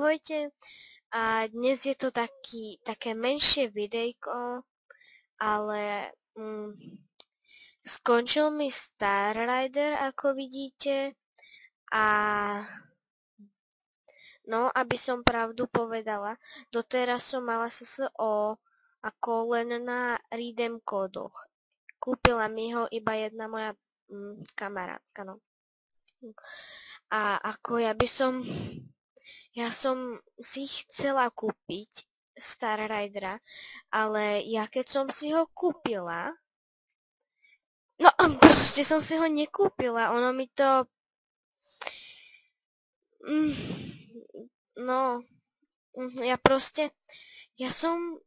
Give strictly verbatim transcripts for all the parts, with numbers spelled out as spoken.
Ahojte, a dnes je to taký, také menšie videjko, ale mm, skončil mi Star Rider, ako vidíte, a no, aby som pravdu povedala, doteraz som mala es es ó ako len na redeem kódoch. Kúpila mi ho iba jedna moja mm, kamarátka, no. A ako ja by som... Ja som si chcela kúpiť Star Ridera, ale ja keď som si ho kúpila, no proste som si ho nekúpila, ono mi to... Mm, no, ja proste, ja som...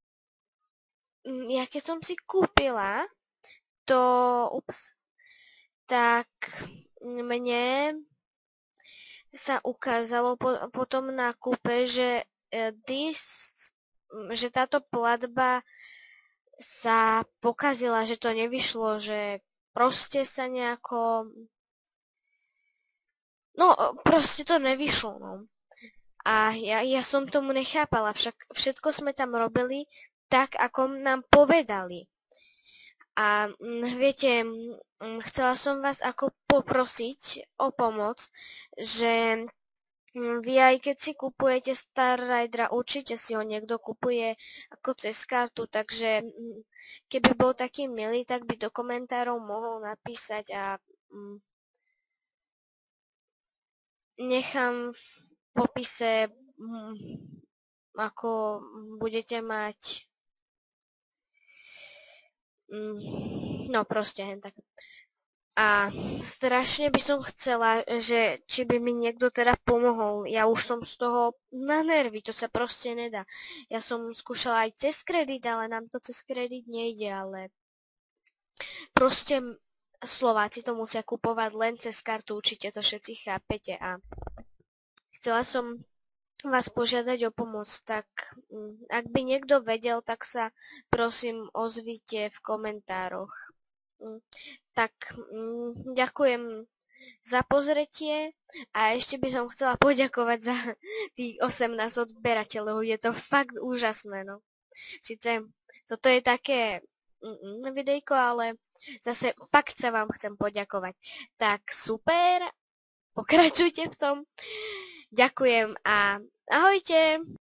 Ja keď som si kúpila, to... Ups, tak mne sa ukázalo po, potom na kúpe, že uh, this, že táto platba sa pokazila, že to nevyšlo, že proste sa nejako... No, proste to nevyšlo, no. A ja, ja som tomu nechápala, však všetko sme tam robili tak, ako nám povedali. A viete, chcela som vás ako poprosiť o pomoc, že vy aj keď si kupujete Star Ridera, určite si ho niekto kupuje ako cez kartu, takže keby bol taký milý, tak by do komentárov mohol napísať a nechám v popise, ako budete mať... No proste, hen tak. A strašne by som chcela, že či by mi niekto teda pomohol. Ja už som z toho na nervy, to sa proste nedá. Ja som skúšala aj cez kredit, ale nám to cez kredit nejde, ale proste Slováci to musia kupovať len cez kartu, určite to všetci chápete. A chcela som vás požiadať o pomoc, tak ak by niekto vedel, tak sa prosím ozvite v komentároch. Tak ďakujem za pozretie a ešte by som chcela poďakovať za tých osemnásť odberateľov, je to fakt úžasné, no. Sice toto je také mm, videjko, ale zase fakt sa vám chcem poďakovať. Tak super, pokračujte v tom. Ďakujem a ahojte!